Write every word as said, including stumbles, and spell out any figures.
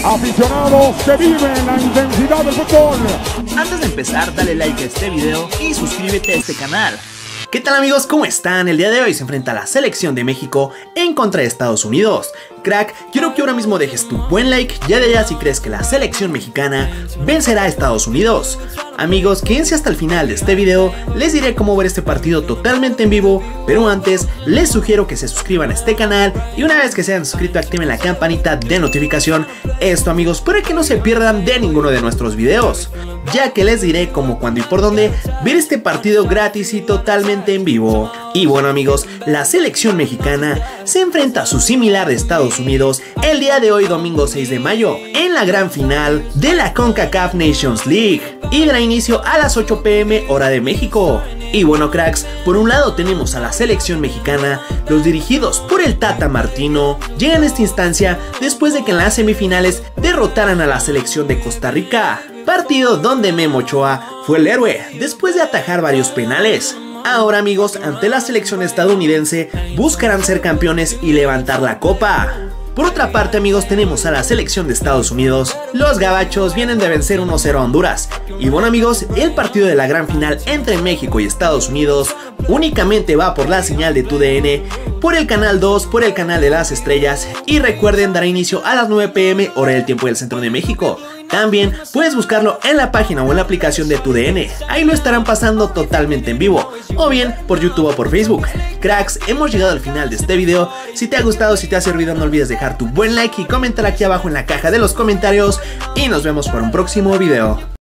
Aficionados que viven la intensidad del fútbol. Antes de empezar, dale like a este video y suscríbete a este canal. ¿Qué tal amigos? ¿Cómo están? El día de hoy se enfrenta la selección de México en contra de Estados Unidos. Crack, quiero que ahora mismo dejes tu buen like ya de allá si crees que la selección mexicana vencerá a Estados Unidos. Amigos, quédense hasta el final de este video, les diré cómo ver este partido totalmente en vivo, pero antes les sugiero que se suscriban a este canal y una vez que se hayan suscrito activen la campanita de notificación. Esto amigos, para que no se pierdan de ninguno de nuestros videos, ya que les diré cómo, cuándo y por dónde ver este partido gratis y totalmente en vivo. Y bueno amigos, la selección mexicana se enfrenta a su similar de Estados Unidos el día de hoy, domingo seis de mayo, en la gran final de la CONCACAF Nations League y dará inicio a las ocho p m hora de México. Y bueno cracks, por un lado tenemos a la selección mexicana, los dirigidos por el Tata Martino llegan a esta instancia después de que en las semifinales derrotaran a la selección de Costa Rica, partido donde Memo Ochoa fue el héroe después de atajar varios penales. Ahora amigos, ante la selección estadounidense buscarán ser campeones y levantar la copa. Por otra parte amigos, tenemos a la selección de Estados Unidos. Los gabachos vienen de vencer uno cero a Honduras. Y bueno amigos, el partido de la gran final entre México y Estados Unidos únicamente va por la señal de tu D N, por el canal dos, por el canal de las estrellas. Y recuerden, dará inicio a las nueve p m hora del tiempo del centro de México. También puedes buscarlo en la página o en la aplicación de tu D N, ahí lo estarán pasando totalmente en vivo, o bien por YouTube o por Facebook. Cracks, hemos llegado al final de este video. Si te ha gustado, si te ha servido, no olvides dejar tu buen like y comentar aquí abajo en la caja de los comentarios. Y nos vemos para un próximo video.